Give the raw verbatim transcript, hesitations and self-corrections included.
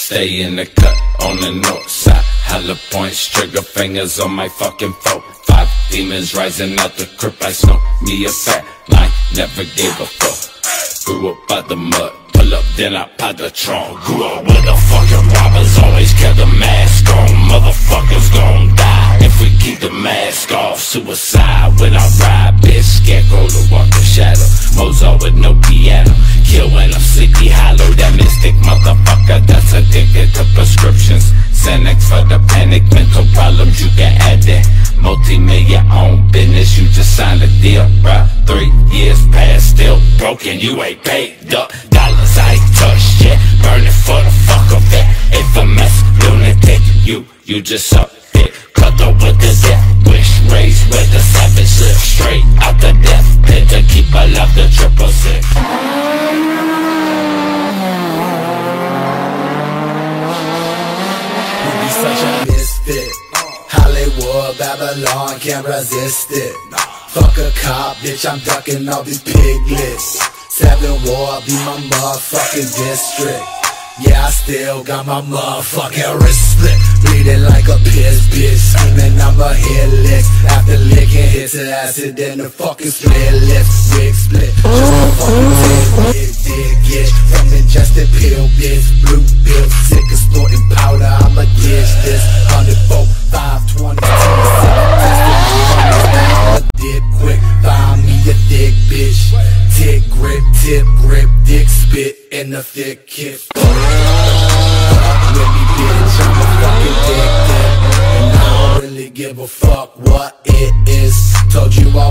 Stay in the cut on the north side. Holla points, trigger fingers on my fucking foe. Five demons rising out the crypt. I smoke me a fat line, never gave a fuck. Grew up by the mud, pull up then I pop the trunk. Grew up with the fucking robbers, always kept a mask on. Motherfuckers gon' die if we keep the mask off. Suicide when I ride, bitch, scarecrow to walk the shadow. Mozart with no piano, kill when I'm sleepy hollow. That mystic motherfucker that's addicted to prescriptions. Xanax for the panic, mental problems, you can add that. Multi-million own business, you just signed a deal, bruh. Three years past, still broken, you ain't paid up. Dollars I ain't touched yet, burning for the fuck of it. Infamous lunatic, you, you just up it. Cut up with the death wish, raised with the savage live. Straight out the death pit to keep alive the triple six. Such a misfit. Hollywood, Babylon, can't resist it. Fuck a cop, bitch, I'm ducking all these piglets. Seven war, be my motherfucking district. Yeah, I still got my motherfucking wrist split. Bleeding like a piss bitch, screaming I'ma hit licks. After licking hits of acid, then the fucking split lips. Wig split, just a fucking dick, dick, dick, dick. From ingested pill, bitch, blue bill. Sick of snorting powder, I'ma dish this. Hundred-four, five twenty, I'ma dip quick, find me a thick bitch. Tick grip, tip grip, dick spit in the thick kid. Fuck with me, bitch, I'm a fucking dick dip. And I don't really give a fuck what it is. Told you I